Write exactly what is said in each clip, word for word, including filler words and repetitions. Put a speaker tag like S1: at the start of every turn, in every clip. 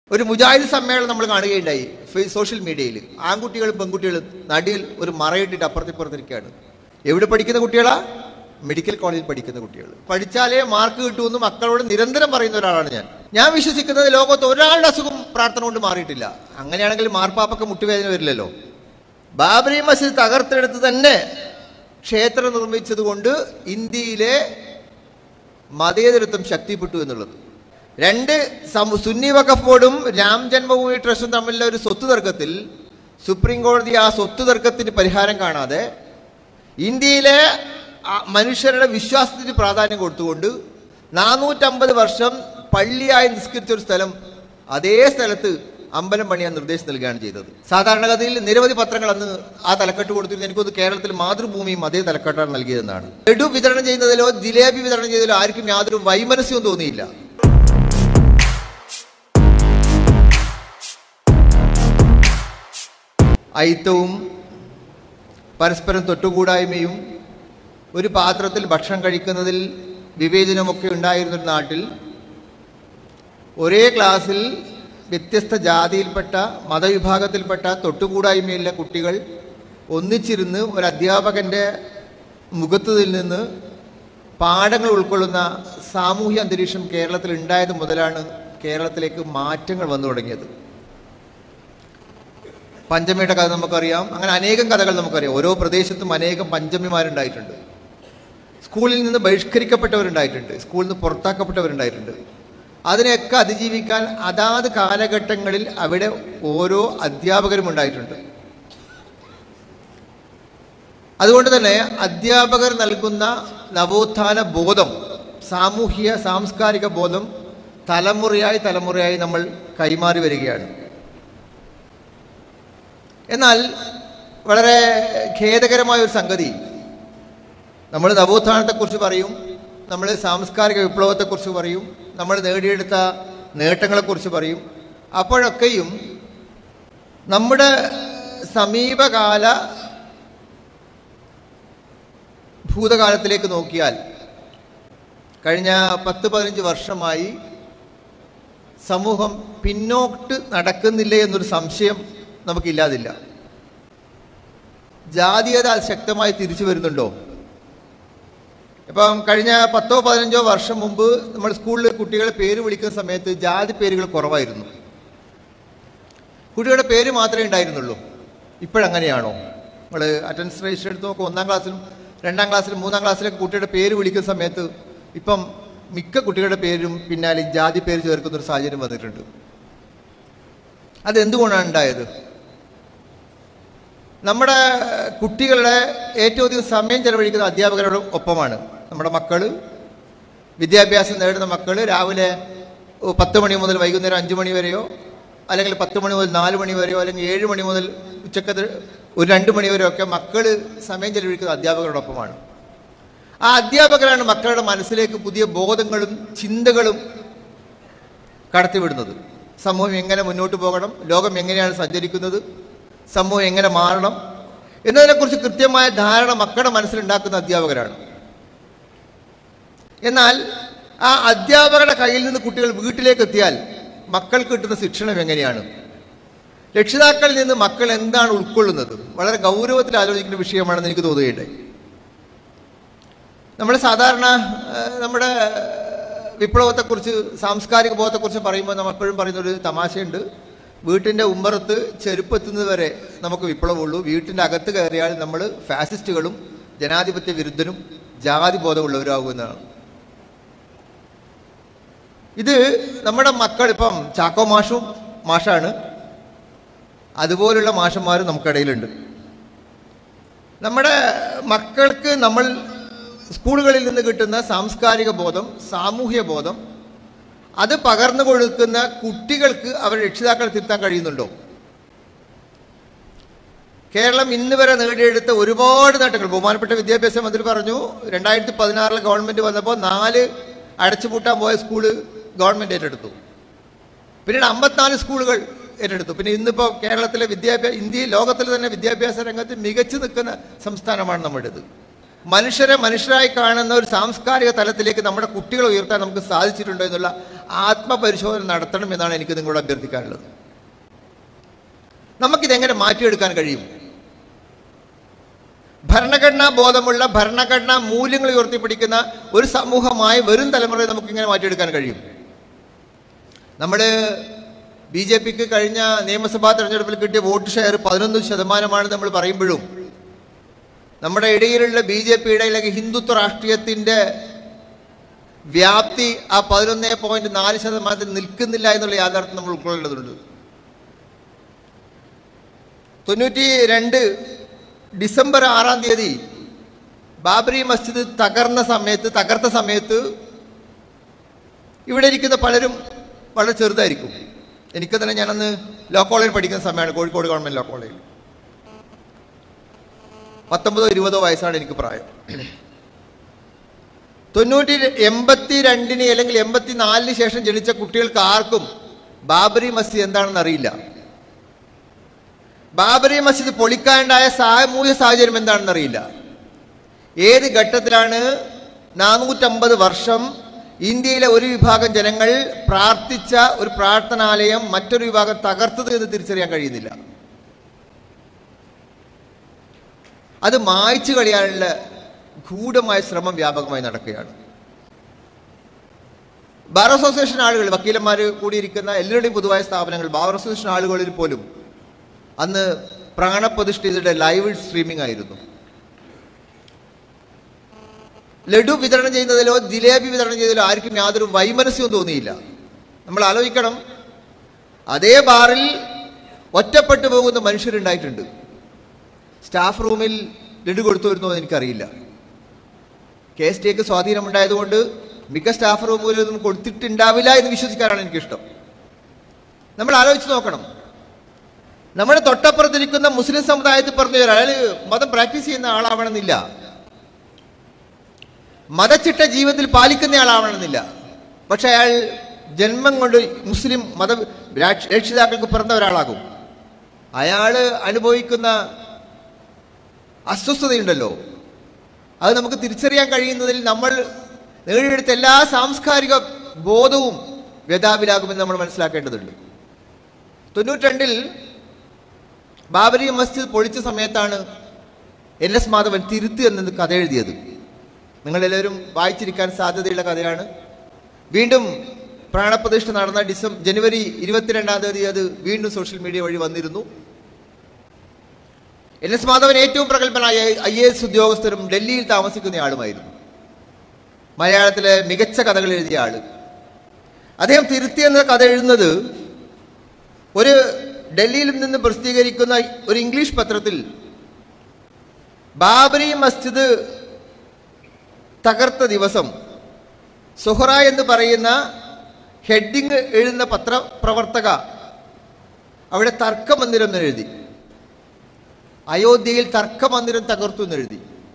S1: ഒരു മുജാഹിദ് സമ്മേളനം നമ്മൾ കാണുകയുണ്ടായി സോഷ്യൽ മീഡിയയിൽ. ആൺകുട്ടികളും പെൺകുട്ടികളും നടിയിൽ ഒരു മറയിട്ടിട്ട് അപ്പുറത്തിപ്പുറത്തിരിക്കുകയാണ്. എവിടെ പഠിക്കുന്ന കുട്ടികളാ? മെഡിക്കൽ കോളേജിൽ പഠിക്കുന്ന കുട്ടികൾ. പഠിച്ചാലേ മാർക്ക് കിട്ടുമെന്ന് മക്കളോട് നിരന്തരം പറയുന്ന ഒരാളാണ് ഞാൻ. ഞാൻ വിശ്വസിക്കുന്നത് ലോകത്ത് ഒരാളുടെ അസുഖം പ്രാർത്ഥന കൊണ്ട് മാറിയിട്ടില്ല. അങ്ങനെയാണെങ്കിൽ മാർപ്പാപ്പൊക്കെ മുട്ടുവേദന വരില്ലല്ലോ. ബാബറി മസ്ജിദ് തകർത്തെടുത്ത് തന്നെ ക്ഷേത്രം നിർമ്മിച്ചത് കൊണ്ട് ഇന്ത്യയിലെ മതേതരത്വം ശക്തിപ്പെട്ടു എന്നുള്ളത്. രണ്ട്, സുന്നി വഖഫ് ബോർഡും രാം ജന്മഭൂമി ട്രസ്റ്റും തമ്മിലുള്ള ഒരു സ്വത്ത് തർക്കത്തിൽ സുപ്രീം കോടതി ആ സ്വത്ത് തർക്കത്തിന് പരിഹാരം കാണാതെ ഇന്ത്യയിലെ മനുഷ്യരുടെ വിശ്വാസത്തിന് പ്രാധാന്യം കൊടുത്തുകൊണ്ട് നാനൂറ്റമ്പത് വർഷം പള്ളിയായി നിസ്കരിച്ച ഒരു സ്ഥലം അതേ സ്ഥലത്ത് അമ്പലം പണിയാൻ നിർദ്ദേശം നൽകുകയാണ് ചെയ്തത്. സാധാരണഗതിയിൽ നിരവധി പത്രങ്ങൾ അന്ന് ആ തലക്കെട്ട് കൊടുത്തിരുന്നു. എനിക്കൊന്ന് കേരളത്തിൽ മാതൃഭൂമിയും അതേ തലക്കെട്ടാണ് നൽകിയതെന്നാണ്. ലഡു വിതരണം ചെയ്യുന്നതിലോ ജിലേബി വിതരണം ചെയ്തതിലോ ആർക്കും യാതൊരു വൈമനസ്യവും തോന്നിയില്ല. ഐത്തവും പരസ്പരം തൊട്ടുകൂടായ്മയും ഒരു പാത്രത്തിൽ ഭക്ഷണം കഴിക്കുന്നതിൽ വിവേചനമൊക്കെ ഉണ്ടായിരുന്നൊരു നാട്ടിൽ ഒരേ ക്ലാസ്സിൽ വ്യത്യസ്ത ജാതിയിൽപ്പെട്ട മതവിഭാഗത്തിൽപ്പെട്ട തൊട്ടുകൂടായ്മയുള്ള കുട്ടികൾ ഒന്നിച്ചിരുന്ന് ഒരു അധ്യാപകൻ്റെ മുഖത്തിൽ നിന്ന് പാഠങ്ങൾ ഉൾക്കൊള്ളുന്ന സാമൂഹ്യ അന്തരീക്ഷം കേരളത്തിൽ ഉണ്ടായത് മുതലാണ് കേരളത്തിലേക്ക് മാറ്റങ്ങൾ വന്നു തുടങ്ങിയത്. പഞ്ചമിയുടെ കഥ നമുക്കറിയാം. അങ്ങനെ അനേകം കഥകൾ നമുക്കറിയാം. ഓരോ പ്രദേശത്തും അനേകം പഞ്ചമിമാരുണ്ടായിട്ടുണ്ട്. സ്കൂളിൽ നിന്ന് ബഹിഷ്കരിക്കപ്പെട്ടവരുണ്ടായിട്ടുണ്ട്. സ്കൂളിൽ നിന്ന് പുറത്താക്കപ്പെട്ടവരുണ്ടായിട്ടുണ്ട്. അതിനെയൊക്കെ അതിജീവിക്കാൻ അതാത് കാലഘട്ടങ്ങളിൽ അവിടെ ഓരോ അധ്യാപകരും ഉണ്ടായിട്ടുണ്ട്. അതുകൊണ്ട് തന്നെ അധ്യാപകർ നൽകുന്ന നവോത്ഥാന ബോധം, സാമൂഹിക സാംസ്കാരിക ബോധം തലമുറയായി തലമുറയായി നമ്മൾ കൈമാറി വരികയാണ്. എന്നാൽ വളരെ ഖേദകരമായ ഒരു സംഗതി, നമ്മൾ നവോത്ഥാനത്തെക്കുറിച്ച് പറയും, നമ്മൾ സാംസ്കാരിക വിപ്ലവത്തെക്കുറിച്ച് പറയും, നമ്മൾ നേടിയെടുത്ത നേട്ടങ്ങളെക്കുറിച്ച് പറയും. അപ്പോഴൊക്കെയും നമ്മുടെ സമീപകാല ഭൂതകാലത്തിലേക്ക് നോക്കിയാൽ കഴിഞ്ഞ പത്ത് പതിനഞ്ച് വർഷമായി സമൂഹം പിന്നോട്ട് നടക്കുന്നില്ല എന്നൊരു സംശയം നമുക്കില്ലാതില്ല. ജാതീയത ശക്തമായി തിരിച്ചു വരുന്നുണ്ടോ? ഇപ്പം കഴിഞ്ഞ പത്തോ പതിനഞ്ചോ വർഷം മുമ്പ് നമ്മൾ സ്കൂളിൽ കുട്ടികളെ പേര് വിളിക്കുന്ന സമയത്ത് ജാതി പേരുകൾ കുറവായിരുന്നു. കുട്ടികളുടെ പേര് മാത്രമേ ഉണ്ടായിരുന്നുള്ളൂ. ഇപ്പോഴങ്ങനെയാണോ? നമ്മൾ അറ്റൻഡൻസ് രജിസ്റ്റർ എടുത്ത് നോക്കുക, ഒന്നാം ക്ലാസ്സിലും രണ്ടാം ക്ലാസ്സിലും മൂന്നാം ക്ലാസ്സിലൊക്കെ കുട്ടിയുടെ പേര് വിളിക്കുന്ന സമയത്ത് ഇപ്പം മിക്ക കുട്ടികളുടെ പേരും പിന്നാലെ ജാതി പേര് ചേർക്കുന്നൊരു സാഹചര്യം വന്നിട്ടുണ്ട്. അതെന്തുകൊണ്ടാണ് ഉണ്ടായത്? നമ്മുടെ കുട്ടികളുടെ ഏറ്റവും അധികം സമയം ചെലവഴിക്കുന്ന അധ്യാപകരുടെ ഒപ്പമാണ്. നമ്മുടെ മക്കൾ, വിദ്യാഭ്യാസം നേടുന്ന മക്കൾ രാവിലെ പത്ത് മണി മുതൽ വൈകുന്നേരം അഞ്ച് മണി വരെയോ, അല്ലെങ്കിൽ പത്ത് മണി മുതൽ നാല് മണി വരെയോ, അല്ലെങ്കിൽ ഏഴ് മണി മുതൽ ഉച്ചക്കത്ത് ഒരു രണ്ട് മണി വരെയോ ഒക്കെ മക്കൾ സമയം ചെലവഴിക്കുന്ന അധ്യാപകരുടെ ഒപ്പമാണ്. ആ അധ്യാപകരാണ് മക്കളുടെ മനസ്സിലേക്ക് പുതിയ ബോധങ്ങളും ചിന്തകളും കടത്തിവിടുന്നത്. സമൂഹം എങ്ങനെ മുന്നോട്ട് പോകണം, ലോകം എങ്ങനെയാണ് സഞ്ചരിക്കുന്നത്, സമൂഹം എങ്ങനെ മാറണം എന്നതിനെക്കുറിച്ച് കൃത്യമായ ധാരണ മക്കളുടെ മനസ്സിലുണ്ടാക്കുന്ന അധ്യാപകരാണ്. എന്നാൽ ആ അധ്യാപകരുടെ കയ്യിൽ നിന്ന് കുട്ടികൾ വീട്ടിലേക്ക് എത്തിയാൽ മക്കൾക്ക് കിട്ടുന്ന ശിക്ഷണം എങ്ങനെയാണ്? രക്ഷിതാക്കളിൽ നിന്ന് മക്കൾ എന്താണ് ഉൾക്കൊള്ളുന്നത്? വളരെ ഗൗരവത്തിൽ ആലോചിക്കുന്ന വിഷയമാണെന്ന് എനിക്ക് തോന്നുകയുണ്ടായി. നമ്മൾ സാധാരണ നമ്മുടെ വിപ്ലവത്തെക്കുറിച്ച്, സാംസ്കാരിക ബോധത്തെക്കുറിച്ച് പറയുമ്പോൾ നമ്മൾ എപ്പോഴും പറയുന്നൊരു തമാശയുണ്ട്. വീട്ടിൻ്റെ ഉമ്മറത്ത് ചെരുപ്പെത്തുന്നത് വരെ നമുക്ക് വിപ്ലവമുള്ളൂ, വീട്ടിൻ്റെ അകത്ത് കയറിയാൽ നമ്മൾ ഫാസിസ്റ്റുകളും ജനാധിപത്യ വിരുദ്ധനും ജാതി ബോധമുള്ളവരാകുമെന്നാണ്. ഇത് നമ്മുടെ മക്കൾ, ഇപ്പം ചാക്കോ മാഷും മാഷാണ്, അതുപോലുള്ള മാഷന്മാരും നമുക്കിടയിലുണ്ട്. നമ്മുടെ മക്കൾക്ക് നമ്മൾ സ്കൂളുകളിൽ നിന്ന് കിട്ടുന്ന സാംസ്കാരിക ബോധം, സാമൂഹ്യ ബോധം, അത് പകർന്നു കൊടുക്കുന്ന കുട്ടികൾക്ക് അവരുടെ രക്ഷിതാക്കളെ തിരുത്താൻ കഴിയുന്നുണ്ടോ? കേരളം ഇന്ന് വരെ നേടിയെടുത്ത ഒരുപാട് നേട്ടങ്ങൾ ബഹുമാനപ്പെട്ട വിദ്യാഭ്യാസ മന്ത്രി പറഞ്ഞു. രണ്ടായിരത്തി പതിനാറിൽ ഗവൺമെന്റ് വന്നപ്പോൾ നാല് അടച്ചുപൂട്ടാൻ പോയ സ്കൂള് ഗവൺമെന്റ് ഏറ്റെടുത്തു. പിന്നീട് അമ്പത്തിനാല് സ്കൂളുകൾ ഏറ്റെടുത്തു. പിന്നെ ഇന്നിപ്പോൾ കേരളത്തിലെ വിദ്യാഭ്യാസ, ഇന്ത്യയിൽ ലോകത്തിൽ തന്നെ വിദ്യാഭ്യാസ രംഗത്ത് മികച്ചു നിൽക്കുന്ന സംസ്ഥാനമാണ് നമ്മുടേത്. മനുഷ്യരെ മനുഷ്യരായി കാണുന്ന ഒരു സാംസ്കാരിക തലത്തിലേക്ക് നമ്മുടെ കുട്ടികളെ ഉയർത്താൻ നമുക്ക് സാധിച്ചിട്ടുണ്ടോ എന്നുള്ള ആത്മപരിശോധന നടത്തണം എന്നാണ് എനിക്ക് നിങ്ങളോട് അഭ്യർത്ഥിക്കാനുള്ളത്. നമുക്കിതെങ്ങനെ മാറ്റിയെടുക്കാൻ കഴിയും? ഭരണഘടനാ ബോധമുള്ള, ഭരണഘടനാ മൂല്യങ്ങൾ ഉയർത്തിപ്പിടിക്കുന്ന ഒരു സമൂഹമായി വരും തലമുറയെ നമുക്കിങ്ങനെ മാറ്റിയെടുക്കാൻ കഴിയും. നമ്മൾ ബി ജെ പിക്ക് കഴിഞ്ഞ നിയമസഭാ തെരഞ്ഞെടുപ്പിൽ കിട്ടിയ വോട്ട് ഷെയർ പതിനൊന്ന് ശതമാനമാണ് നമ്മൾ പറയുമ്പോഴും നമ്മുടെ ഇടയിലുള്ള ബി ജെ പിയുടെ അല്ലെങ്കിൽ ഹിന്ദുത്വ രാഷ്ട്രീയത്തിൻ്റെ വ്യാപ്തി ആ പതിനൊന്ന് പോയിന്റ് നാല് ശതമാനത്തിൽ നിൽക്കുന്നില്ല എന്നുള്ള യാഥാർത്ഥ്യം നമ്മൾ ഉൾക്കൊള്ളേണ്ടതുണ്ട്. തൊണ്ണൂറ്റി രണ്ട് ഡിസംബർ ആറാം തീയതി ബാബറി മസ്ജിദ് തകർന്ന സമയത്ത് തകർത്ത സമയത്ത് ഇവിടെ ഇരിക്കുന്ന പലരും വളരെ ചെറുതായിരിക്കും. എനിക്ക് തന്നെ ഞാനന്ന് ലോ കോളേജിൽ പഠിക്കുന്ന സമയമാണ്, കോഴിക്കോട് ഗവൺമെൻറ് ലോ കോളേജിൽ. പത്തൊമ്പതോ ഇരുപതോ വയസ്സാണ് എനിക്ക് പ്രായം. തൊണ്ണൂറ്റി എൺപത്തി രണ്ടിന് അല്ലെങ്കിൽ എൺപത്തി നാലിന് ശേഷം ജനിച്ച കുട്ടികൾക്ക് ആർക്കും ബാബറി മസ്ജിദ് എന്താണെന്ന് അറിയില്ല. ബാബറി മസ്ജിദ് പൊളിക്കാനുണ്ടായ സാമൂഹ്യ സാഹചര്യം എന്താണെന്ന് അറിയില്ല. ഏത് ഘട്ടത്തിലാണ് നാനൂറ്റമ്പത് വർഷം ഇന്ത്യയിലെ ഒരു വിഭാഗം ജനങ്ങൾ പ്രാർത്ഥിച്ച ഒരു പ്രാർത്ഥനാലയം മറ്റൊരു വിഭാഗം തകർത്തത് എന്ന് തിരിച്ചറിയാൻ കഴിയുന്നില്ല. അത് മായ്ച്ചു കളയാനുള്ള ഗൂഢമായ ശ്രമം വ്യാപകമായി നടക്കുകയാണ്. ബാർ അസോസിയേഷൻ ആളുകൾ, വക്കീലന്മാർ കൂടിയിരിക്കുന്ന എല്ലാവരുടെയും പൊതുവായ സ്ഥാപനങ്ങൾ, ബാർ അസോസിയേഷൻ ആളുകളിൽ പോലും അന്ന് പ്രാണപ്രതിഷ്ഠിതയുടെ ലൈവ് സ്ട്രീമിംഗ് ആയിരുന്നു. ലഡു വിതരണം ചെയ്യുന്നതിലോ ജിലേബി വിതരണം ചെയ്തതിലോ ആർക്കും യാതൊരു വൈമനസ്യവും തോന്നിയില്ല. നമ്മൾ ആലോചിക്കണം, അതേ ബാറിൽ ഒറ്റപ്പെട്ടു പോകുന്ന മനുഷ്യരുണ്ടായിട്ടുണ്ട്. സ്റ്റാഫ് റൂമിൽ ലഡു കൊടുത്തു വരുന്നോ എന്ന് എനിക്കറിയില്ല. കെ എസ് ടിക്ക് സ്വാധീനമുണ്ടായതുകൊണ്ട് മിക്ക സ്റ്റാഫ് റൂമുകളിലൊന്നും കൊടുത്തിട്ടുണ്ടാവില്ല എന്ന് വിശ്വസിക്കാനാണ് എനിക്കിഷ്ടം. നമ്മൾ ആലോചിച്ച് നോക്കണം, നമ്മുടെ തൊട്ടപ്പുറത്തിരിക്കുന്ന മുസ്ലിം സമുദായത്തിൽ പറഞ്ഞു തരാം, അയാൾ മതം പ്രാക്ടീസ് ചെയ്യുന്ന ആളാവണമെന്നില്ല, മതച്ചിട്ട ജീവിതത്തിൽ പാലിക്കുന്ന ആളാവണമെന്നില്ല. പക്ഷെ അയാൾ ജന്മം കൊണ്ട് മുസ്ലിം മത രക്ഷിതാക്കൾക്ക് പിറന്ന ഒരാളാകും. അയാൾ അനുഭവിക്കുന്ന അസ്വസ്ഥതയുണ്ടല്ലോ, അത് നമുക്ക് തിരിച്ചറിയാൻ കഴിയുന്നതിൽ നമ്മൾ നേടിയെടുത്ത എല്ലാ സാംസ്കാരിക ബോധവും വ്യഥാവിലാകുമെന്ന് നമ്മൾ മനസ്സിലാക്കേണ്ടതുണ്ട്. തൊണ്ണൂറ്റി രണ്ടിൽ ബാബരി മസ്ജിദ് പൊളിച്ച സമയത്താണ് എൻ എസ് മാധവൻ തിരുത്ത് എന്നത് കഥ എഴുതിയത്. നിങ്ങളെല്ലാവരും വായിച്ചിരിക്കാൻ സാധ്യതയുള്ള കഥയാണ്. വീണ്ടും പ്രാണപ്രതിഷ്ഠ നടന്ന ഡിസംബർ ജനുവരി ഇരുപത്തിരണ്ടാം തീയതി അത് വീണ്ടും സോഷ്യൽ മീഡിയ വഴി വന്നിരുന്നു. എൻ എസ് മാധവൻ ഏറ്റവും പ്രഗത്ഭനായ ഐ എ എസ് ഉദ്യോഗസ്ഥരും ഡൽഹിയിൽ താമസിക്കുന്ന ആളുമായിരുന്നു. മലയാളത്തിലെ മികച്ച കഥകൾ എഴുതിയ ആള്. അദ്ദേഹം തിരുത്തി എന്ന കഥ എഴുതുന്നത് ഒരു ഡൽഹിയിൽ നിന്ന് പ്രസിദ്ധീകരിക്കുന്ന ഒരു ഇംഗ്ലീഷ് പത്രത്തിൽ ബാബരി മസ്ജിദ് തകർത്ത ദിവസം സുഹറ എന്ന് പറയുന്ന ഹെഡിങ് എഴുതുന്ന പത്രപ്രവർത്തക അവിടെ തർക്കമന്ദിരം എന്ന് എഴുതി. അയോധ്യയിൽ തർക്കമന്ദിരം തകർത്തു എന്നെഴുതി.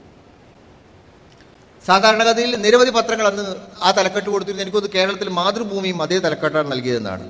S1: സാധാരണഗതിയിൽ നിരവധി പത്രങ്ങൾ അന്ന് ആ തലക്കെട്ട് കൊടുത്തിരുന്നു. എനിക്കൊന്ന് കേരളത്തിൽ മാതൃഭൂമിയും അതേ തലക്കെട്ടാണ് നൽകിയതെന്നാണ്.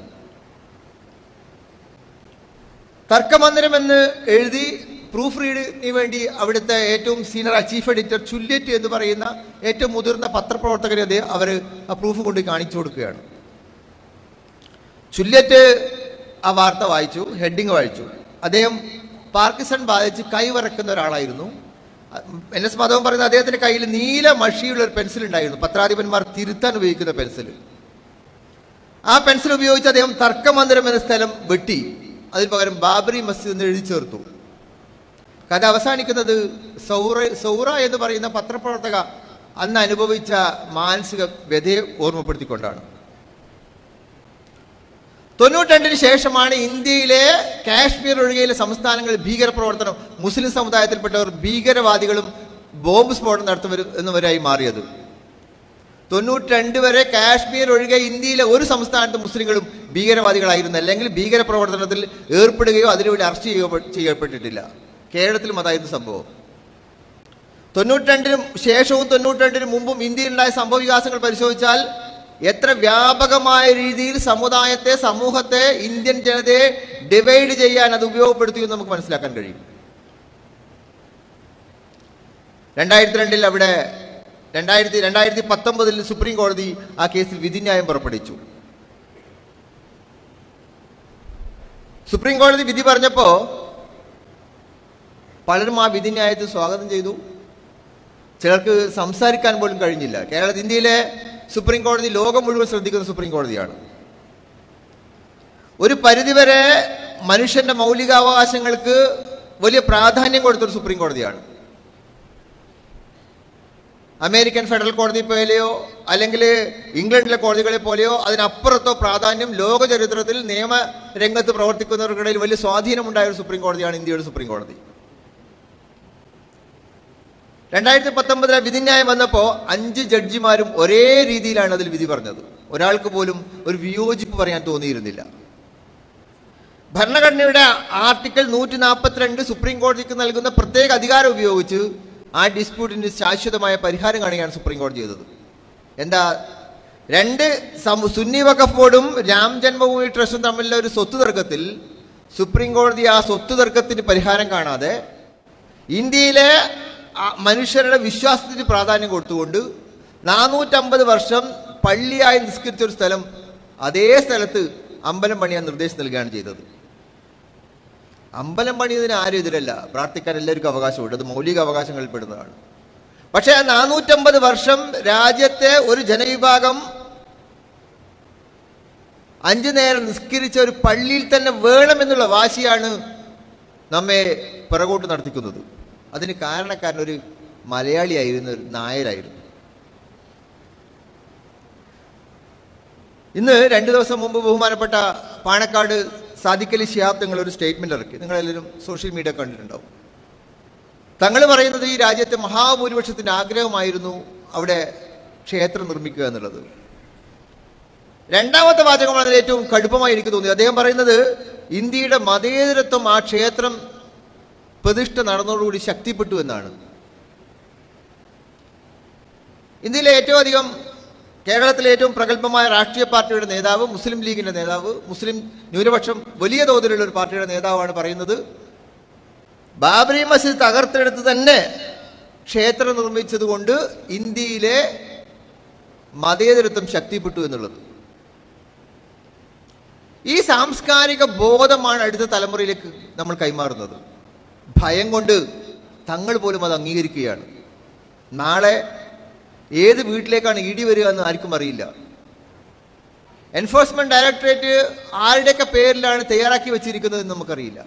S1: തർക്കമന്ദിരം എന്ന് എഴുതി പ്രൂഫ് റീഡിന് വേണ്ടി അവിടുത്തെ ഏറ്റവും സീനിയർ ചീഫ് എഡിറ്റർ ചുല്യറ്റ് എന്ന് പറയുന്ന ഏറ്റവും മുതിർന്ന പത്രപ്രവർത്തകരെ അത് അവർ ആ പ്രൂഫ് കൊണ്ട് കാണിച്ചു കൊടുക്കുകയാണ്. ചുല്യറ്റ് ആ വാർത്ത വായിച്ചു, ഹെഡിങ് വായിച്ചു. അദ്ദേഹം പാർക്കിൻസൺ ബാധിച്ച് കൈവറക്കുന്ന ഒരാളായിരുന്നു. എൻ എസ് മാധവൻ പറയുന്ന അദ്ദേഹത്തിന്റെ കയ്യിൽ നീല മഷിയുള്ള ഒരു പെൻസിൽ ഉണ്ടായിരുന്നു, പത്രാധിപന്മാർ തിരുത്താൻ ഉപയോഗിക്കുന്ന പെൻസിൽ. ആ പെൻസിൽ ഉപയോഗിച്ച് അദ്ദേഹം തർക്കമന്ദിരം എന്ന സ്ഥലം വെട്ടി അതിന് പകരം ബാബറി മസ്ജിദ് എന്ന് എഴുതി ചേർത്തു. കഥ അവസാനിക്കുന്നത് സൗറ സൗറ എന്ന് പറയുന്ന പത്രപ്രവർത്തക അന്ന് അനുഭവിച്ച മാനസിക വ്യഥയെ ഓർമ്മപ്പെടുത്തിക്കൊണ്ടാണ്. തൊണ്ണൂറ്റി രണ്ടിന് ശേഷമാണ് ഇന്ത്യയിലെ കാശ്മീർ ഒഴികെയുള്ള സംസ്ഥാനങ്ങളിൽ ഭീകരപ്രവർത്തനം, മുസ്ലിം സമുദായത്തിൽപ്പെട്ടവർ ഭീകരവാദികളും ബോംബ് സ്ഫോടനം നടത്തുവരും എന്നിവരായി മാറിയത്. തൊണ്ണൂറ്റി രണ്ട് വരെ കാശ്മീർ ഒഴികെ ഇന്ത്യയിലെ ഒരു സംസ്ഥാനത്ത് മുസ്ലിങ്ങളും ഭീകരവാദികളായിരുന്നു, അല്ലെങ്കിൽ ഭീകരപ്രവർത്തനത്തിൽ ഏർപ്പെടുകയോ അതിനുവേണ്ടി അറസ്റ്റ് ചെയ്യുകയോ ചെയ്യപ്പെട്ടിട്ടില്ല. കേരളത്തിലും അതായിരുന്നു സംഭവം. തൊണ്ണൂറ്റി രണ്ടിനും ശേഷവും തൊണ്ണൂറ്റി രണ്ടിന് മുമ്പും ഇന്ത്യയിലുണ്ടായ സംഭവ വികാസങ്ങൾ പരിശോധിച്ചാൽ എത്ര വ്യാപകമായ രീതിയിൽ സമുദായത്തെ, സമൂഹത്തെ, ഇന്ത്യൻ ജനതയെ ഡിവൈഡ് ചെയ്യാൻ അത് ഉപയോഗപ്പെടുത്തിയെന്ന് നമുക്ക് മനസ്സിലാക്കാൻ കഴിയും. രണ്ടായിരത്തി രണ്ടിൽ അവിടെ രണ്ടായിരത്തി രണ്ടായിരത്തി പത്തൊമ്പതിൽ സുപ്രീം കോടതി ആ കേസിൽ വിധിന്യായം പുറപ്പെടുവിച്ചു. സുപ്രീം കോടതി വിധി പറഞ്ഞപ്പോൾ പലരും ആ വിധിന്യായത്തെ സ്വാഗതം ചെയ്തു. ചിലർക്ക് സംസാരിക്കാൻ പോലും കഴിഞ്ഞില്ല. കേരളത്തിൽ ഇന്ത്യയിലെ സുപ്രീം കോടതി ലോകം മുഴുവൻ ശ്രദ്ധിക്കുന്ന സുപ്രീം കോടതിയാണ്. ഒരു പരിധിവരെ മനുഷ്യന്റെ മൗലികാവകാശങ്ങൾക്ക് വലിയ പ്രാധാന്യം കൊടുത്തൊരു സുപ്രീം കോടതിയാണ്. അമേരിക്കൻ ഫെഡറൽ കോടതി പോലെയോ അല്ലെങ്കിൽ ഇംഗ്ലണ്ടിലെ കോടതികളെ പോലെയോ അതിനപ്പുറത്തോ പ്രാധാന്യം ലോക ചരിത്രത്തിൽ നിയമരംഗത്ത് പ്രവർത്തിക്കുന്നവർക്കിടയിൽ വലിയ സ്വാധീനമുണ്ടായ ഒരു സുപ്രീം കോടതിയാണ് ഇന്ത്യയുടെ സുപ്രീം കോടതി. രണ്ടായിരത്തി പത്തൊമ്പതിലെ വിധിന്യായം വന്നപ്പോൾ അഞ്ച് ജഡ്ജിമാരും ഒരേ രീതിയിലാണ് അതിൽ വിധി പറഞ്ഞത്. ഒരാൾക്ക് പോലും ഒരു വിയോജിപ്പ് പറയാൻ തോന്നിയിരുന്നില്ല. ഭരണഘടനയുടെ ആർട്ടിക്കിൾ നൂറ്റി നാൽപ്പത്തിരണ്ട് സുപ്രീം കോടതിക്ക് നൽകുന്ന പ്രത്യേക അധികാരം ഉപയോഗിച്ച് ആ ഡിസ്പ്യൂട്ടിന് ശാശ്വതമായ പരിഹാരം കാണുകയാണ് സുപ്രീം കോടതി ചെയ്തത്. എന്താ? രണ്ട് സുന്നി വഖഫ് ബോർഡും രാം ജന്മഭൂമി ട്രസ്റ്റും തമ്മിലുള്ള ഒരു സ്വത്ത് തർക്കത്തിൽ സുപ്രീം കോടതി ആ സ്വത്ത് തർക്കത്തിന് പരിഹാരം കാണാതെ ഇന്ത്യയിലെ മനുഷ്യരുടെ വിശ്വാസത്തിന് പ്രാധാന്യം കൊടുത്തുകൊണ്ട് നാനൂറ്റമ്പത് വർഷം പള്ളിയായി നിസ്കരിച്ച ഒരു സ്ഥലം അതേ സ്ഥലത്ത് അമ്പലം പണിയാൻ നിർദ്ദേശം നൽകുകയാണ് ചെയ്തത്. അമ്പലം പണിയതിന് ആരും എതിരല്ല, പ്രാർത്ഥിക്കാൻ എല്ലാവർക്കും അവകാശമുണ്ട്, അത് മൗലിക അവകാശങ്ങളിൽ പെടുന്നതാണ്. പക്ഷെ ആ നാനൂറ്റമ്പത് വർഷം രാജ്യത്തെ ഒരു ജനവിഭാഗം അഞ്ചു നേരം നിസ്കരിച്ച ഒരു പള്ളിയിൽ തന്നെ വേണമെന്നുള്ള വാശിയാണ് നമ്മെ പിറകോട്ട് നടത്തിക്കുന്നത്. അതിന് കാരണക്കാരൻ ഒരു മലയാളിയായിരുന്നു, ഒരു നായരായിരുന്നു. ഇന്ന് രണ്ടു ദിവസം മുമ്പ് ബഹുമാനപ്പെട്ട പാണക്കാട് സാദിഖ് അലി ശിഹാബ് തങ്ങൾ ഒരു സ്റ്റേറ്റ്മെന്റ് ഇറക്കി. നിങ്ങളെല്ലാവരും സോഷ്യൽ മീഡിയ കണ്ടിട്ടുണ്ടാവും. തങ്ങൾ പറയുന്നത് ഈ രാജ്യത്തെ മഹാഭൂരിപക്ഷത്തിന്റെ ആഗ്രഹമായിരുന്നു അവിടെ ക്ഷേത്രം നിർമ്മിക്കുക എന്നുള്ളത്. രണ്ടാമത്തെ വാചകമാണ് അതിൽ ഏറ്റവും കടുപ്പമായി എനിക്ക് തോന്നിയത്. അദ്ദേഹം പറയുന്നത് ഇന്ത്യയുടെ മതേതരത്വം ആ ക്ഷേത്രം പ്രതിഷ്ഠ നടന്നതോടുകൂടി ശക്തിപ്പെട്ടു എന്നാണ്. ഇന്ത്യയിലെ ഏറ്റവും അധികം കേരളത്തിലെ ഏറ്റവും പ്രഗത്ഭമായ രാഷ്ട്രീയ പാർട്ടിയുടെ നേതാവ്, മുസ്ലിം ലീഗിന്റെ നേതാവ്, മുസ്ലിം ന്യൂനപക്ഷം വലിയ തോതിലുള്ള ഒരു പാർട്ടിയുടെ നേതാവാണ് പറയുന്നത് ബാബറി മസ്ജിദ് തകർത്തെടുത്ത് തന്നെ ക്ഷേത്രം നിർമ്മിച്ചത് കൊണ്ട് ഇന്ത്യയിലെ മതേതരത്വം ശക്തിപ്പെട്ടു എന്നുള്ളത്. ഈ സാംസ്കാരിക ബോധമാണ് അടുത്ത തലമുറയിലേക്ക് നമ്മൾ കൈമാറുന്നത്. ഭയം കൊണ്ട് തങ്ങൾ പോലും അത് അംഗീകരിക്കുകയാണ്. നാളെ ഏത് വീട്ടിലേക്കാണ് ഇടി വരിക എന്ന് ആർക്കും അറിയില്ല. എൻഫോഴ്സ്മെന്റ് ഡയറക്ടറേറ്റ് ആരുടെയൊക്കെ പേരിലാണ് തയ്യാറാക്കി വെച്ചിരിക്കുന്നത് എന്ന് നമുക്കറിയില്ല.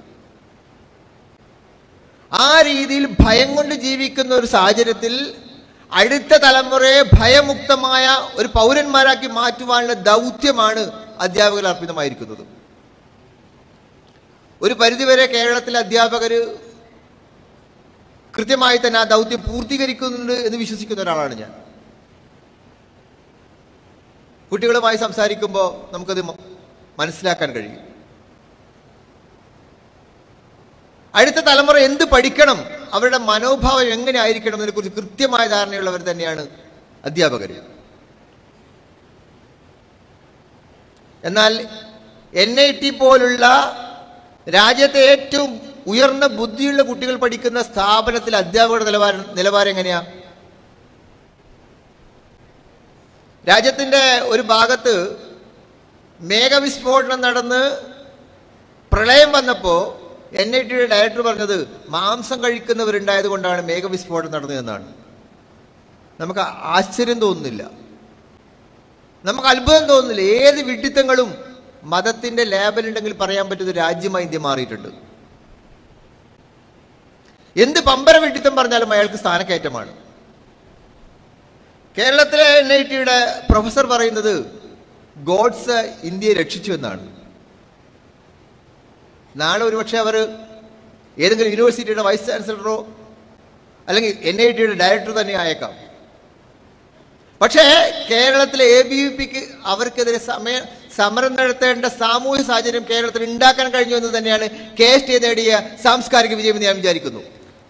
S1: ആ രീതിയിൽ ഭയം കൊണ്ട് ജീവിക്കുന്ന ഒരു സാഹചര്യത്തിൽ അടുത്ത തലമുറയെ ഭയമുക്തമായ ഒരു പൗരന്മാരാക്കി മാറ്റുവാനുള്ള ദൗത്യമാണ് അധ്യാപകർ അർപ്പിതമായിരിക്കുന്നത്. ഒരു പരിധിവരെ കേരളത്തിലെ അധ്യാപകര് കൃത്യമായി തന്നെ ആ ദൗത്യം പൂർത്തീകരിക്കുന്നുണ്ട് എന്ന് വിശ്വസിക്കുന്ന ഒരാളാണ് ഞാൻ. കുട്ടികളുമായി സംസാരിക്കുമ്പോൾ നമുക്കത് മനസ്സിലാക്കാൻ കഴിയും. അടുത്ത തലമുറ എന്ത് പഠിക്കണം, അവരുടെ മനോഭാവം എങ്ങനെ ആയിരിക്കണം എന്നതിനെ കുറിച്ച് കൃത്യമായ ധാരണയുള്ളവർ തന്നെയാണ് അധ്യാപകർ. എന്നാൽ എൻ ഐ ടി പോലുള്ള രാജ്യത്തെ ഏറ്റവും ഉയർന്ന ബുദ്ധിയുള്ള കുട്ടികൾ പഠിക്കുന്ന സ്ഥാപനത്തിൽ അധ്യാപകരുടെ നിലവാരം നിലവാരം എങ്ങനെയാ? രാജ്യത്തിന്റെ ഒരു ഭാഗത്ത് മേഘവിസ്ഫോടനം നടന്ന് പ്രളയം വന്നപ്പോ എൻ ഐ ടിയുടെ ഡയറക്ടർ പറഞ്ഞത് മാംസം കഴിക്കുന്നവരുണ്ടായത് കൊണ്ടാണ് മേഘവിസ്ഫോടനം നടന്നതെന്നാണ്. നമുക്ക് ആശ്ചര്യം തോന്നുന്നില്ല, നമുക്ക് അത്ഭുതം തോന്നുന്നില്ല. ഏത് വിഡ്ഢിത്തങ്ങളും മതത്തിന്റെ ലേബലുണ്ടെങ്കിൽ പറയാൻ പറ്റുന്ന രാജ്യമായി ഇന്ത്യ മാറിയിട്ടുണ്ട്. എന്ത് പമ്പര വിഡ്ഢിത്തം പറഞ്ഞാലും അയാൾക്ക് സ്ഥാനക്കയറ്റമാണ്. കേരളത്തിലെ എൻ ഐ ടിയുടെ പ്രൊഫസർ പറയുന്നത് ഗോഡ്സ് ഇന്ത്യയെ രക്ഷിച്ചു എന്നാണ്. നാളെ ഒരുപക്ഷെ അവർ ഏതെങ്കിലും യൂണിവേഴ്സിറ്റിയുടെ വൈസ് ചാൻസലറോ അല്ലെങ്കിൽ എൻ ഐ ടിയുടെ ഡയറക്ടർ തന്നെ ആയേക്കാം. പക്ഷേ കേരളത്തിലെ എ ബി വി പിക്ക് അവർക്കെതിരെ സമയ സമരം നടത്തേണ്ട സാമൂഹ്യ സാഹചര്യം കേരളത്തിൽ ഉണ്ടാക്കാൻ കഴിഞ്ഞു എന്ന് തന്നെയാണ് കെ എസ് ടി നേടിയ സാംസ്കാരിക വിജയമെന്ന് ഞാൻ വിചാരിക്കുന്നു.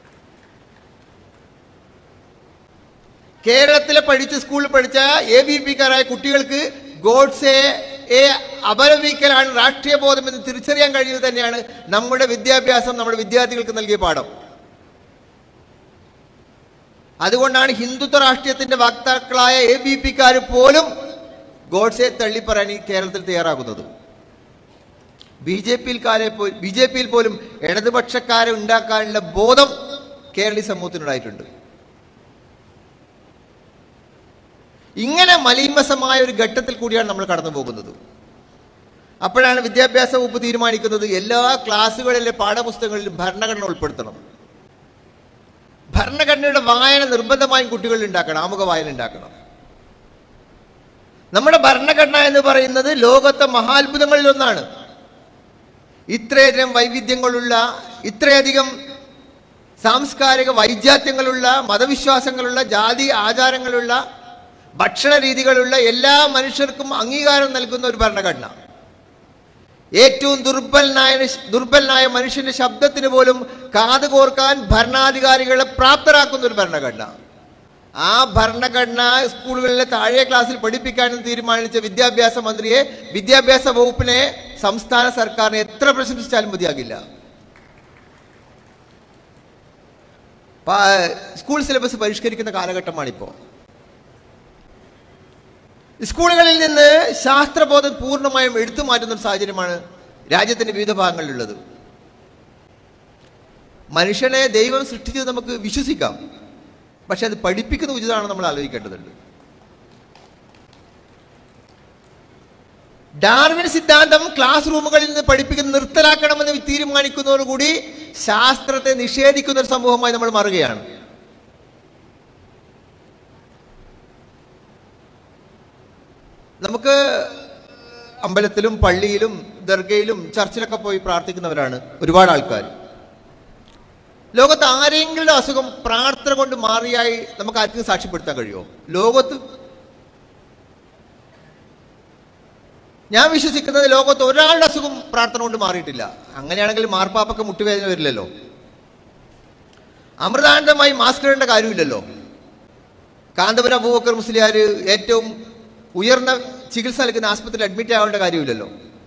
S1: കേരളത്തിലെ പഠിച്ച സ്കൂളിൽ പഠിച്ച എ ബി പിക്കാരായ കുട്ടികൾക്ക് ഗോഡ്സെയെ അപലപിക്കലാണ് രാഷ്ട്രീയ ബോധം എന്ന് തിരിച്ചറിയാൻ കഴിഞ്ഞത് തന്നെയാണ് നമ്മുടെ വിദ്യാഭ്യാസം നമ്മുടെ വിദ്യാർത്ഥികൾക്ക് നൽകിയ പാഠം. അതുകൊണ്ടാണ് ഹിന്ദുത്വ രാഷ്ട്രീയത്തിന്റെ വക്താക്കളായ എ ബി പിക്കാർ പോലും ഗോഡ്സെ തള്ളിപ്പറയാൻ ഈ കേരളത്തിൽ തയ്യാറാകുന്നത്. ബി ജെ പിയിൽക്കാരെ ബി ജെ പിയിൽ പോലും ഇടതുപക്ഷക്കാരെ ഉണ്ടാക്കാനുള്ള ബോധം കേരളീയ സമൂഹത്തിനുണ്ടായിട്ടുണ്ട്. ഇങ്ങനെ മലീമസമായ ഒരു ഘട്ടത്തിൽ കൂടിയാണ് നമ്മൾ കടന്നു പോകുന്നത്. അപ്പോഴാണ് വിദ്യാഭ്യാസ വകുപ്പ് തീരുമാനിക്കുന്നത് എല്ലാ ക്ലാസ്സുകളിലെ പാഠപുസ്തകങ്ങളിലും ഭരണഘടന ഉൾപ്പെടുത്തണം. ഭരണഘടനയുടെ വായന നിർബന്ധമായും കുട്ടികളിൽ ഉണ്ടാക്കണം, ആമുഖ വായന ഉണ്ടാക്കണം. നമ്മുടെ ഭരണഘടന എന്ന് പറയുന്നത് ലോകത്തെ മഹാത്ഭുതങ്ങളിൽ ഒന്നാണ്. ഇത്രയധികം വൈവിധ്യങ്ങളുള്ള, ഇത്രയധികം സാംസ്കാരിക വൈജാത്യങ്ങളുള്ള, മതവിശ്വാസങ്ങളുള്ള, ജാതി ആചാരങ്ങളുള്ള, ഭക്ഷണ രീതികളുള്ള എല്ലാ മനുഷ്യർക്കും അംഗീകാരം നൽകുന്ന ഒരു ഭരണഘടന. ഏറ്റവും ദുർബലനായ ദുർബലനായ മനുഷ്യന്റെ ശബ്ദത്തിന് പോലും കാത് കോർക്കാൻ ഭരണാധികാരികളെ പ്രാപ്തരാക്കുന്ന ഒരു ഭരണഘടന. ആ ഭരണഘടന സ്കൂളുകളിലെ താഴെ ക്ലാസ്സിൽ പഠിപ്പിക്കാനെന്ന് തീരുമാനിച്ച വിദ്യാഭ്യാസ മന്ത്രിയെ, വിദ്യാഭ്യാസ വകുപ്പിനെ സംസ്ഥാന സർക്കാരിനെ എത്ര പ്രശംസിച്ചാലും മതിയാകില്ല. സ്കൂൾ സിലബസ് പരിഷ്കരിക്കുന്ന കാലഘട്ടമാണിപ്പോൾ. സ്കൂളുകളിൽ നിന്ന് ശാസ്ത്രബോധം പൂർണ്ണമായും എടുത്തു മാറ്റുന്ന ഒരു സാഹചര്യമാണ് രാജ്യത്തിന്റെ വിവിധ ഭാഗങ്ങളിലുള്ളത്. മനുഷ്യനെ ദൈവം സൃഷ്ടിച്ചത് നമുക്ക് വിശ്വസിക്കാം, പക്ഷെ അത് പഠിപ്പിക്കുന്ന ഉചിതമാണെന്ന് നമ്മൾ ആലോചിക്കേണ്ടതുണ്ട്. ഡാർവിൻ സിദ്ധാന്തം ക്ലാസ് റൂമുകളിൽ നിന്ന് പഠിപ്പിക്കുന്ന നിർത്തലാക്കണമെന്ന് തീരുമാനിക്കുന്നതോടുകൂടി ശാസ്ത്രത്തെ നിഷേധിക്കുന്ന ഒരു സമൂഹമായി നമ്മൾ മാറുകയാണ്. നമുക്ക് അമ്പലത്തിലും പള്ളിയിലും ദർഗയിലും ചർച്ചിലൊക്കെ പോയി പ്രാർത്ഥിക്കുന്നവരാണ് ഒരുപാട് ആൾക്കാർ. ലോകത്ത് ആരെങ്കിലും അസുഖം പ്രാർത്ഥന കൊണ്ട് മാറിയായി നമുക്ക് ആർക്കും സാക്ഷ്യപ്പെടുത്താൻ കഴിയുമോ? ലോകത്ത് ഞാൻ വിശ്വസിക്കുന്നത് ലോകത്ത് ഒരാളുടെ അസുഖം പ്രാർത്ഥന കൊണ്ട് മാറിയിട്ടില്ല. അങ്ങനെയാണെങ്കിൽ മാർപ്പാപ്പൊക്കെ മുട്ടുവേദന വരില്ലല്ലോ. അമൃതാനന്ദമായി മാസ്ക് ഇടേണ്ട കാര്യമില്ലല്ലോ. കാന്തപുരം അബൂബക്കർ മുസ്ലിയാർ ഏറ്റവും ഉയർന്ന ചികിത്സ നൽകുന്ന ആസ്പത്രിയിൽ അഡ്മിറ്റ് ആവേണ്ട കാര്യമില്ലല്ലോ.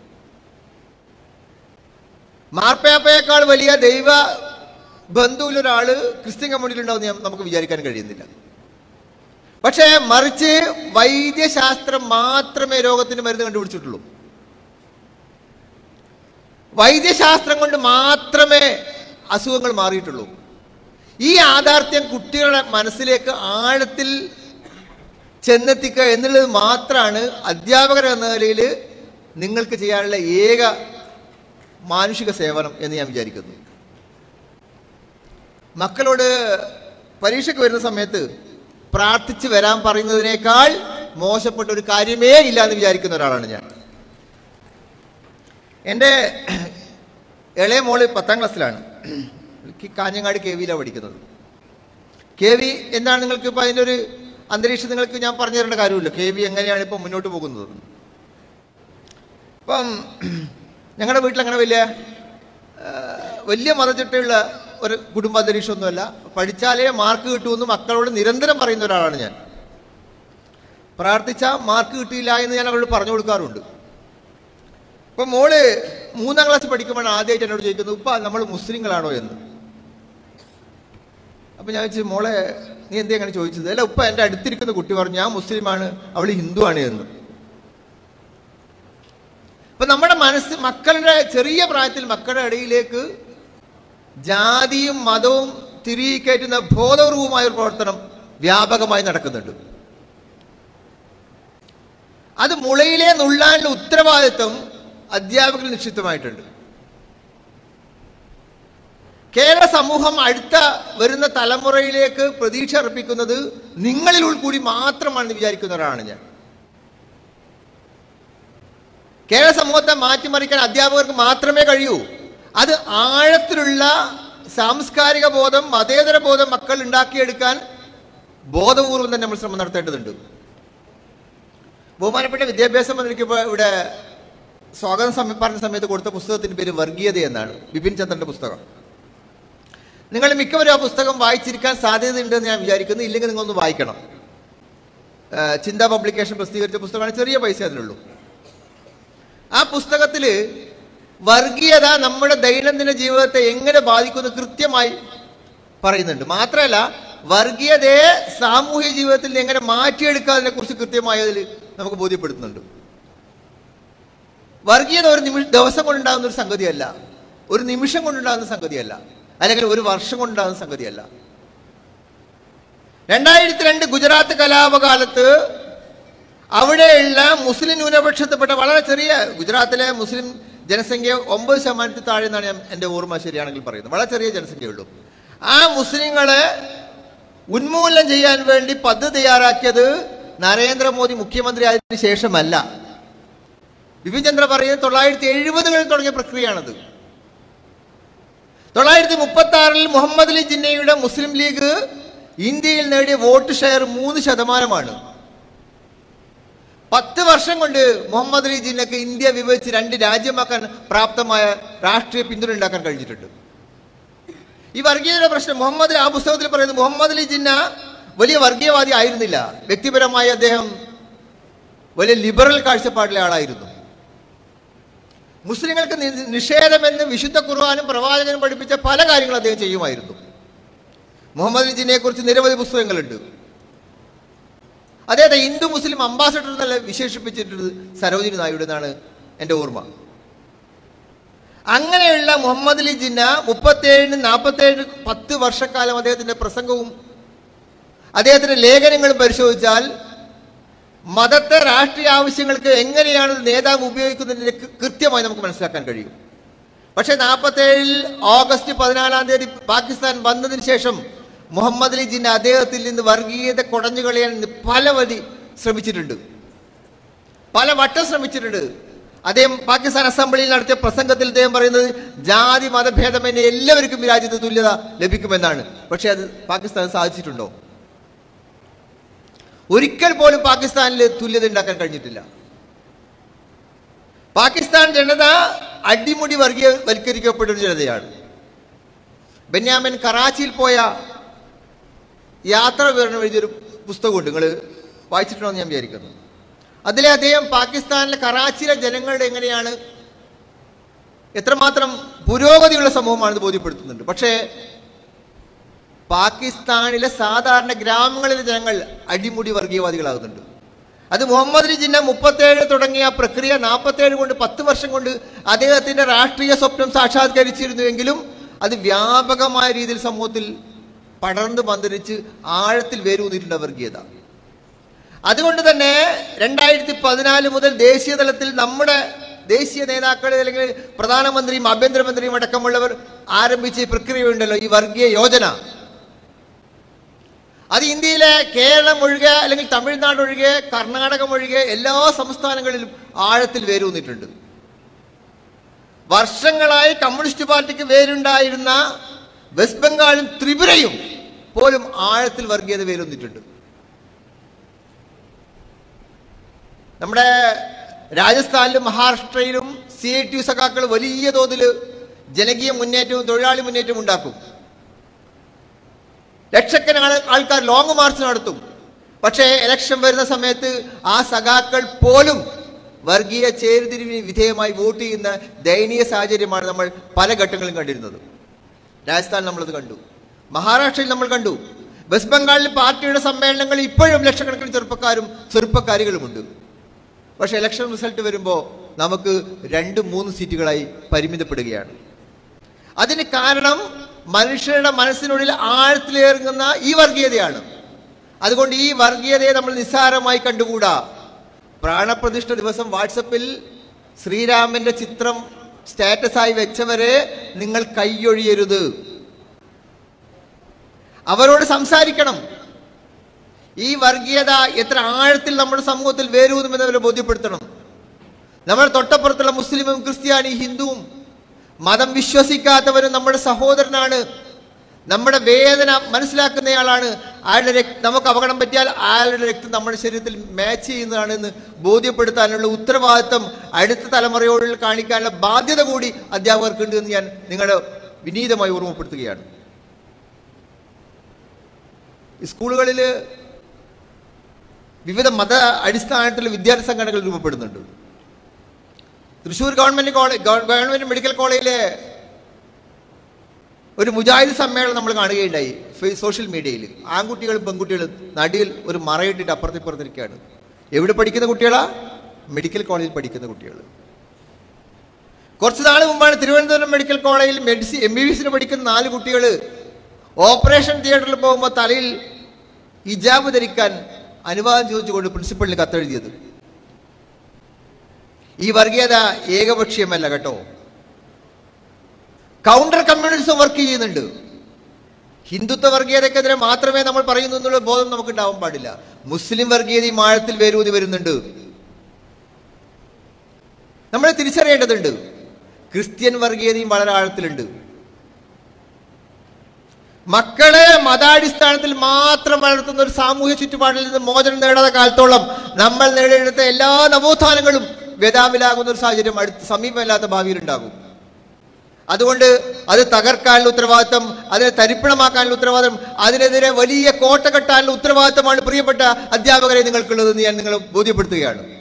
S1: മാർപ്പാപ്പയേക്കാൾ വലിയ ദൈവ ബന്ധുവിലൊരാള് ക്രിസ്ത്യൻ കമ്മ്യൂണിറ്റിയിൽ ഉണ്ടാവും നമുക്ക് വിചാരിക്കാൻ കഴിയുന്നില്ല. പക്ഷേ മറിച്ച് വൈദ്യശാസ്ത്രം മാത്രമേ രോഗത്തിന് മരുന്ന് കണ്ടുപിടിച്ചിട്ടുള്ളൂ. വൈദ്യശാസ്ത്രം കൊണ്ട് മാത്രമേ അസുഖങ്ങൾ മാറിയിട്ടുള്ളൂ. ഈ യാഥാർത്ഥ്യം കുട്ടികളുടെ മനസ്സിലേക്ക് ആഴത്തിൽ ചെന്നെത്തിക്കുക എന്നുള്ളത് മാത്രമാണ് അധ്യാപകർ എന്ന നിലയിൽ നിങ്ങൾക്ക് ചെയ്യാനുള്ള ഏക മാനുഷിക സേവനം എന്ന് ഞാൻ വിചാരിക്കുന്നു. മക്കളോട് പരീക്ഷയ്ക്ക് വരുന്ന സമയത്ത് പ്രാർത്ഥിച്ച് വരാൻ പറയുന്നതിനേക്കാൾ മോശപ്പെട്ട ഒരു കാര്യമേ ഇല്ല എന്ന് വിചാരിക്കുന്ന ഒരാളാണ് ഞാൻ. എൻ്റെ ഇളയ മോള് പത്താം ക്ലാസ്സിലാണ്. കാഞ്ഞങ്ങാട് കെ വിയിലാണ് പഠിക്കുന്നത്. കെ വി എന്താണ് നിങ്ങൾക്ക് ഇപ്പം അതിൻ്റെ ഒരു അന്തരീക്ഷം നിങ്ങൾക്ക് ഞാൻ പറഞ്ഞു തരേണ്ട കാര്യമില്ല. കെ വി എങ്ങനെയാണ് ഇപ്പം മുന്നോട്ട് പോകുന്നത്. ഇപ്പം ഞങ്ങളുടെ വീട്ടിൽ അങ്ങനെ വലിയ വലിയ മതചിട്ടയുള്ള ഒരു കുടുംബ അന്തരീക്ഷമൊന്നുമല്ല. പഠിച്ചാലേ മാർക്ക് കിട്ടുമെന്ന് മക്കളോട് നിരന്തരം പറയുന്ന ഒരാളാണ് ഞാൻ. പ്രാർത്ഥിച്ചാൽ മാർക്ക് കിട്ടിയില്ല എന്ന് ഞാൻ അവരോട് പറഞ്ഞു കൊടുക്കാറുണ്ട്. ഇപ്പം മോള് മൂന്നാം ക്ലാസ് പഠിക്കുമ്പോഴാണ് ആദ്യമായിട്ട് എന്നോട് ചോദിക്കുന്നത്, ഉപ്പ നമ്മൾ മുസ്ലിങ്ങളാണോ എന്ന്. അപ്പം ഞാൻ ചോദിച്ചു, മോളെ നീ എന്തേ അങ്ങനെ ചോദിച്ചത്? അല്ല ഉപ്പ എൻ്റെ അടുത്തിരിക്കുന്ന കുട്ടി പറഞ്ഞു ഞാൻ മുസ്ലിമാണ്, അവൾ ഹിന്ദുവാണ് എന്ന്. അപ്പൊ നമ്മുടെ മനസ്സ് മക്കളുടെ ചെറിയ പ്രായത്തിൽ മക്കളുടെ ഇടയിലേക്ക് ജാതിയും മതവും തിരികെ കയറ്റുന്ന ബോധപൂർവമായ ഒരു പ്രവർത്തനം വ്യാപകമായി നടക്കുന്നുണ്ട്. അത് മുളയിലെ നുള്ളാനുള്ള ഉത്തരവാദിത്വം അധ്യാപകരിൽ നിക്ഷിപ്തമായിട്ടുണ്ട്. കേരള സമൂഹം അടുത്ത വരുന്ന തലമുറയിലേക്ക് പ്രതീക്ഷ അർപ്പിക്കുന്നത് നിങ്ങളിൽ കൂടി മാത്രമാണെന്ന് വിചാരിക്കുന്ന ഒരാളാണ് ഞാൻ. കേരള സമൂഹത്തെ മാറ്റിമറിക്കാൻ അധ്യാപകർക്ക് മാത്രമേ കഴിയൂ. അത് ആഴത്തിലുള്ള സാംസ്കാരിക ബോധം, മതേതര ബോധം മക്കൾ ഉണ്ടാക്കിയെടുക്കാൻ ബോധപൂർവം തന്നെ നമ്മൾ ശ്രമം നടത്തേണ്ടതുണ്ട്. ബഹുമാനപ്പെട്ട വിദ്യാഭ്യാസ മന്ത്രിക്ക് ഇവിടെ സ്വാഗതം സമയം പറഞ്ഞ സമയത്ത് കൊടുത്ത പുസ്തകത്തിന്റെ പേര് വർഗീയത എന്നാണ്. ബിപിൻ ചന്ദ്രന്റെ പുസ്തകം. നിങ്ങൾ മിക്കവരും ആ പുസ്തകം വായിച്ചിരിക്കാൻ സാധ്യതയുണ്ടെന്ന് ഞാൻ വിചാരിക്കുന്നു. ഇല്ലെങ്കിൽ നിങ്ങളൊന്ന് വായിക്കണം. ചിന്ത പബ്ലിക്കേഷൻ പ്രസിദ്ധീകരിച്ച പുസ്തകമാണ്. ചെറിയ പൈസ അതിനുള്ളൂ. ആ പുസ്തകത്തില് വർഗീയത നമ്മുടെ ദൈനംദിന ജീവിതത്തെ എങ്ങനെ ബാധിക്കുന്നു കൃത്യമായി പറയുന്നുണ്ട്. മാത്രമല്ല വർഗീയതയെ സാമൂഹ്യ ജീവിതത്തിൽ എങ്ങനെ മാറ്റിയെടുക്കാതിനെ കുറിച്ച് കൃത്യമായി അതിൽ നമുക്ക് ബോധ്യപ്പെടുത്തുന്നുണ്ട്. വർഗീയത ഒരു നിമിഷ ദിവസം കൊണ്ടുണ്ടാകുന്ന ഒരു സംഗതിയല്ല, ഒരു നിമിഷം കൊണ്ടുണ്ടാകുന്ന സംഗതിയല്ല, അല്ലെങ്കിൽ ഒരു വർഷം കൊണ്ടുണ്ടാകുന്ന സംഗതിയല്ല. രണ്ടായിരത്തി രണ്ട് ഗുജറാത്ത് കലാപകാലത്ത് അവിടെയുള്ള മുസ്ലിം ന്യൂനപക്ഷത്തിൽപ്പെട്ട വളരെ ചെറിയ, ഗുജറാത്തിലെ മുസ്ലിം ജനസംഖ്യ ഒമ്പത് ശതമാനത്തിൽ താഴെ എന്നാണ് ഞാൻ എൻ്റെ ഓർമ്മ ശരിയാണെങ്കിൽ പറയുന്നത്, വളരെ ചെറിയ ജനസംഖ്യയുള്ളൂ. ആ മുസ്ലിങ്ങളെ ഉന്മൂലനം ചെയ്യാൻ വേണ്ടി പദ്ധതി തയ്യാറാക്കിയത് നരേന്ദ്രമോദി മുഖ്യമന്ത്രി ആയതിനു ശേഷമല്ല. ബിപിൻ ചന്ദ്ര പറയുന്നത് തൊള്ളായിരത്തി എഴുപതുകളിൽ തുടങ്ങിയ പ്രക്രിയയാണത്. തൊള്ളായിരത്തി മുപ്പത്തി ആറിൽ മുഹമ്മദ് അലി ജിന്നയുടെ മുസ്ലിം ലീഗ് ഇന്ത്യയിൽ നേടിയ വോട്ട് ഷെയർ മൂന്ന് ശതമാനമാണ്. പത്ത് വർഷം കൊണ്ട് മുഹമ്മദ് അലി ജിന്നക്ക് ഇന്ത്യ വിഭജിച്ച് രണ്ട് രാജ്യമാക്കാൻ പ്രാപ്തമായ രാഷ്ട്രീയ പിന്തുണ ഉണ്ടാക്കാൻ കഴിഞ്ഞിട്ടുണ്ട്. ഈ വർഗീയതയുടെ പ്രശ്നം മുഹമ്മദ് ആ പുസ്തകത്തിൽ പറയുന്നത് മുഹമ്മദ് അലി ജിന്ന വലിയ വർഗീയവാദി ആയിരുന്നില്ല. വ്യക്തിപരമായി അദ്ദേഹം വലിയ ലിബറൽ കാഴ്ചപ്പാടിലെ ആളായിരുന്നു. മുസ്ലിങ്ങൾക്ക് നിഷേധമെന്ന് വിശുദ്ധ ഖുർആനും പ്രവാചകനും പഠിപ്പിച്ച പല കാര്യങ്ങളും അദ്ദേഹം ചെയ്യുമായിരുന്നു. മുഹമ്മദ് അലി ജിന്നയെ കുറിച്ച് നിരവധി പുസ്തകങ്ങളുണ്ട്. അദ്ദേഹത്തെ ഹിന്ദു മുസ്ലിം അംബാസഡർ എന്നല്ല വിശേഷിപ്പിച്ചിട്ടുള്ളത് സരോജിനി നായിഡു എന്നാണ് എൻ്റെ ഓർമ്മ. അങ്ങനെയുള്ള മുഹമ്മദ് അലി ജിന്ന മുപ്പത്തേഴിന് നാൽപ്പത്തേഴിന് പത്ത് വർഷക്കാലം അദ്ദേഹത്തിൻ്റെ പ്രസംഗവും അദ്ദേഹത്തിൻ്റെ ലേഖനങ്ങളും പരിശോധിച്ചാൽ മതത്തെ രാഷ്ട്രീയ ആവശ്യങ്ങൾക്ക് എങ്ങനെയാണ് നേതാവ് ഉപയോഗിക്കുന്നതിന് കൃത്യമായി നമുക്ക് മനസ്സിലാക്കാൻ കഴിയും. പക്ഷേ നാൽപ്പത്തേഴിൽ ഓഗസ്റ്റ് പതിനാലാം തീയതി പാകിസ്ഥാൻ വന്നതിന് ശേഷം മുഹമ്മദ് അലി ജിന്ന അദ്ദേഹത്തിൽ നിന്ന് വർഗീയത കുടഞ്ഞു കളയാൻ പലവധി ശ്രമിച്ചിട്ടുണ്ട്, പല വട്ടം ശ്രമിച്ചിട്ടുണ്ട്. അദ്ദേഹം പാകിസ്ഥാൻ അസംബ്ലിയിൽ നടത്തിയ പ്രസംഗത്തിൽ അദ്ദേഹം പറയുന്നത് ജാതി മതഭേദമന്യേ എല്ലാവർക്കും ഈ രാജ്യത്ത് തുല്യത ലഭിക്കുമെന്നാണ്. പക്ഷെ അത് പാകിസ്ഥാൻ സാധിച്ചിട്ടുണ്ടോ? ഒരിക്കൽ പോലും പാകിസ്ഥാനിൽ തുല്യത ഉണ്ടാക്കാൻ കഴിഞ്ഞിട്ടില്ല. പാകിസ്ഥാൻ ജനത അടിമുടി വർഗീയവൽക്കരിക്കപ്പെട്ട ഒരു ജനതയാണ്. ബെന്യാമിൻ കറാച്ചിയിൽ പോയ യാത്ര വിവരണം എഴുതിയൊരു പുസ്തകമുണ്ട്, നിങ്ങൾ വായിച്ചിട്ടുണ്ടോ എന്ന് ഞാൻ വിചാരിക്കുന്നു. അതിലെ അദ്ദേഹം പാകിസ്ഥാനിലെ കറാച്ചിയിലെ ജനങ്ങളുടെ എങ്ങനെയാണ് എത്രമാത്രം പുരോഗതിയുള്ള സമൂഹമാണെന്ന് ബോധ്യപ്പെടുത്തുന്നുണ്ട്. പക്ഷേ പാകിസ്ഥാനിലെ സാധാരണ ഗ്രാമങ്ങളിലെ ജനങ്ങൾ അടിമുടി വർഗീയവാദികളാകുന്നുണ്ട്. അത് മുഹമ്മദ് അലി ജിന്ന മുപ്പത്തേഴ് തുടങ്ങിയ പ്രക്രിയ നാൽപ്പത്തേഴ് കൊണ്ട് പത്ത് വർഷം കൊണ്ട് അദ്ദേഹത്തിൻ്റെ രാഷ്ട്രീയ സ്വപ്നം സാക്ഷാത്കരിച്ചിരുന്നുവെങ്കിലും അത് വ്യാപകമായ രീതിയിൽ സമൂഹത്തിൽ പടർന്ന് പന്തലിച്ച് ആഴത്തിൽ വേരൂന്നിട്ടുണ്ട് വർഗീയത. അതുകൊണ്ട് തന്നെ രണ്ടായിരത്തി പതിനാല് മുതൽ ദേശീയ തലത്തിൽ നമ്മുടെ ദേശീയ നേതാക്കൾ അല്ലെങ്കിൽ പ്രധാനമന്ത്രിയും ആഭ്യന്തരമന്ത്രിയും അടക്കമുള്ളവർ ആരംഭിച്ച ഈ പ്രക്രിയയുണ്ടല്ലോ, ഈ വർഗീയ യോജന, അത് ഇന്ത്യയിലെ കേരളം ഒഴികെ അല്ലെങ്കിൽ തമിഴ്നാട് ഒഴികെ കർണാടകം ഒഴികെ എല്ലാ സംസ്ഥാനങ്ങളിലും ആഴത്തിൽ വേരൂന്നിട്ടുണ്ട്. വർഷങ്ങളായി കമ്മ്യൂണിസ്റ്റ് പാർട്ടിക്ക് വേരുണ്ടായിരുന്ന വെസ്റ്റ് ബംഗാളും ത്രിപുരയും പോലും ആഴത്തിൽ വർഗീയത വേരൂന്നിട്ടുണ്ട്. നമ്മുടെ രാജസ്ഥാനിലും മഹാരാഷ്ട്രയിലും സി ഐ ടി യു സഖാക്കൾ വലിയ തോതിൽ ജനകീയ മുന്നേറ്റവും തൊഴിലാളി മുന്നേറ്റവും ഉണ്ടാക്കും. ലക്ഷക്കണക്കിന് ആൾക്കാർ ലോങ് മാർച്ച് നടത്തും. പക്ഷേ ഇലക്ഷൻ വരുന്ന സമയത്ത് ആ സഖാക്കൾ പോലും വർഗീയ ചേരിതിരിവിന് വിധേയമായി വോട്ട് ചെയ്യുന്ന ദയനീയ സാഹചര്യമാണ് നമ്മൾ പല ഘട്ടങ്ങളിലും കണ്ടിരുന്നത്. രാജസ്ഥാനിൽ നമ്മളത് കണ്ടു, മഹാരാഷ്ട്രയിൽ നമ്മൾ കണ്ടു, വെസ്റ്റ് ബംഗാളിൽ പാർട്ടിയുടെ സമ്മേളനങ്ങളിൽ ഇപ്പോഴും ലക്ഷക്കണക്കിന് ചെറുപ്പക്കാരും ചെറുപ്പക്കാരികളുമുണ്ട്. പക്ഷെ ഇലക്ഷൻ റിസൾട്ട് വരുമ്പോൾ നമുക്ക് രണ്ട് മൂന്ന് സീറ്റുകളായി പരിമിതപ്പെടുകയാണ്. അതിന് കാരണം മനുഷ്യരുടെ മനസ്സിനുള്ളിൽ ആഴത്തിലേറുന്ന ഈ വർഗീയതയാണ്. അതുകൊണ്ട് ഈ വർഗീയതയെ നമ്മൾ നിസ്സാരമായി കണ്ടുകൂടാ. പ്രാണപ്രതിഷ്ഠ ദിവസം വാട്സപ്പിൽ ശ്രീരാമന്റെ ചിത്രം സ്റ്റാറ്റസായി വെച്ചവരെ നിങ്ങൾ കൈയൊഴിയരുത്, അവരോട് സംസാരിക്കണം. ഈ വർഗീയത എത്ര ആഴത്തിൽ നമ്മുടെ സമൂഹത്തിൽ വേരൂന്നുമെന്നവരെ ബോധ്യപ്പെടുത്തണം. നമ്മുടെ തൊട്ടപ്പുറത്തുള്ള മുസ്ലിമും ക്രിസ്ത്യാനി ഹിന്ദുവും മതം വിശ്വസിക്കാത്തവരും നമ്മുടെ സഹോദരനാണ്, നമ്മുടെ വേദന മനസ്സിലാക്കുന്നയാളാണ്. അയാളുടെ രക്തം നമുക്ക് അപകടം പറ്റിയാൽ അയാളുടെ രക്തം നമ്മുടെ ശരീരത്തിൽ മാച്ച് ചെയ്യുന്നതാണെന്ന് ബോധ്യപ്പെടുത്താനുള്ള ഉത്തരവാദിത്വം അടുത്ത തലമുറയോട് കാണിക്കാനുള്ള ബാധ്യത കൂടി അധ്യാപകർക്കുണ്ട് എന്ന് ഞാൻ നിങ്ങളെ വിനീതമായി ഓർമ്മപ്പെടുത്തുകയാണ്. സ്കൂളുകളിൽ വിവിധ മത അടിസ്ഥാനത്തിൽ വിദ്യാർത്ഥി സംഘടനകൾ രൂപപ്പെടുന്നുണ്ട്. Thrissur government college government medical കോളേജിലെ ഒരു മുജാഹിദ് സമ്മേളനം നമ്മൾ കാണുകയുണ്ടായി സോഷ്യൽ മീഡിയയിൽ. ആൺകുട്ടികളും പെൺകുട്ടികളും നടുവിൽ ഒരു മറയിട്ടിട്ട് അപ്പുറത്തിപ്പുറത്തിരിക്കുകയാണ്. എവിടെ പഠിക്കുന്ന കുട്ടികളാ? മെഡിക്കൽ കോളേജിൽ പഠിക്കുന്ന കുട്ടികൾ. കുറച്ച് നാൾ മുമ്പാണ് തിരുവനന്തപുരം മെഡിക്കൽ കോളേജിൽ മെഡിസിൻ എം ബി ബി എസിന് പഠിക്കുന്ന നാല് കുട്ടികൾ ഓപ്പറേഷൻ തിയേറ്ററിൽ പോകുമ്പോൾ തലയിൽ ഹിജാബ് ധരിക്കാൻ അനുവാദം ചോദിച്ചുകൊണ്ട് പ്രിൻസിപ്പളിന് കത്തെഴുതിയത്. ഈ വർഗീയത ഏകപക്ഷീയമല്ല കേട്ടോ. കൗണ്ടർ കമ്മ്യൂണിസം വർക്ക് ചെയ്യുന്നുണ്ട്. ഹിന്ദുത്വ വർഗീയതക്കെതിരെ മാത്രമേ നമ്മൾ പറയുന്നു എന്നുള്ള ബോധം നമുക്ക് ഉണ്ടാവാൻ പാടില്ല. മുസ്ലിം വർഗീയതയും ആഴത്തിൽ വേരൂന്നി വരുന്നുണ്ട്. നമ്മൾ തിരിച്ചറിയേണ്ടതുണ്ട്. ക്രിസ്ത്യൻ വർഗീയതയും വളരെ ആഴത്തിലുണ്ട്. മക്കളെ മതാടിസ്ഥാനത്തിൽ മാത്രം വളർത്തുന്ന ഒരു സാമൂഹ്യ ചുറ്റുപാടിൽ നിന്ന് മോചനം നേടാത്ത കാലത്തോളം നമ്മൾ നേടിയെടുത്ത എല്ലാ നവോത്ഥാനങ്ങളും വ്യതാവിലാകുന്ന ഒരു സാഹചര്യം അടുത്ത് സമീപമല്ലാത്ത ഭാവിയിൽ ഉണ്ടാകും. അതുകൊണ്ട് അത് തകർക്കാനുള്ള ഉത്തരവാദിത്തം, അതിനെ തരിപ്പണമാക്കാനുള്ള ഉത്തരവാദിത്തം, അതിനെതിരെ വലിയ കോട്ട കെട്ടാനുള്ള ഉത്തരവാദിത്തമാണ് പ്രിയപ്പെട്ട അധ്യാപകരെ നിങ്ങൾക്കുള്ളതെന്ന് ഞാൻ നിങ്ങളെ ബോധ്യപ്പെടുത്തുകയാണ്.